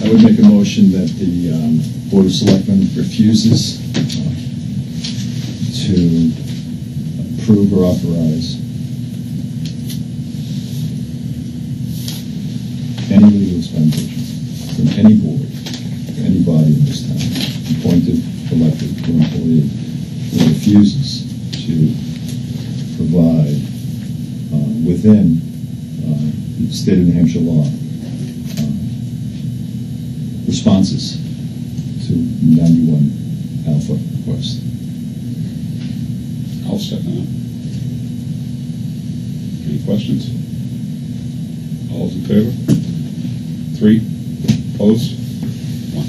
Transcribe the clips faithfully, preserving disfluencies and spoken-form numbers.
I would make a motion that the um, Board of Selectmen refuses uh, to approve or authorize any legal expenditure from any board, any body in this town, appointed, elected, or employee, that refuses to provide uh, within uh, the state of New Hampshire law uh, responses to ninety-one alpha request. I'll second that. Any questions? All those in favor? Three. Opposed? One.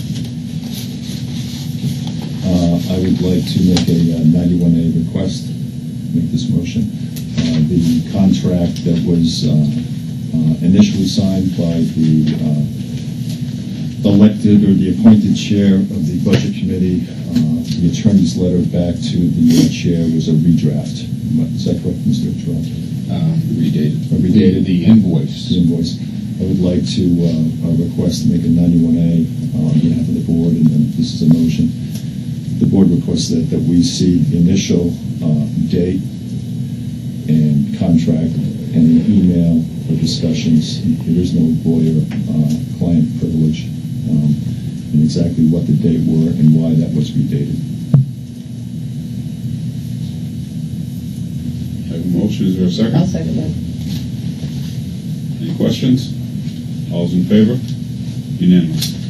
Uh, I would like to make a uh, ninety-one A request, make this motion. Uh, the contract that was uh, uh, initially signed by the uh, elected or the appointed chair of the Budget Committee, uh, the attorney's letter back to the uh, chair was a redraft. Is that correct, Mister Trott? Um, redated. Uh, redated. The, the invoice. The invoice. I would like to uh, uh, request to make a ninety-one A uh, on behalf of the board, and then this is a motion. The board requests that, that we see the initial uh, date and contract and an email for discussions. There is no lawyer-client uh, privilege, um, and exactly what the date were and why that was redated. I have a motion. Is there a second? I'll second that. Any questions? All those in favor? Unanimous.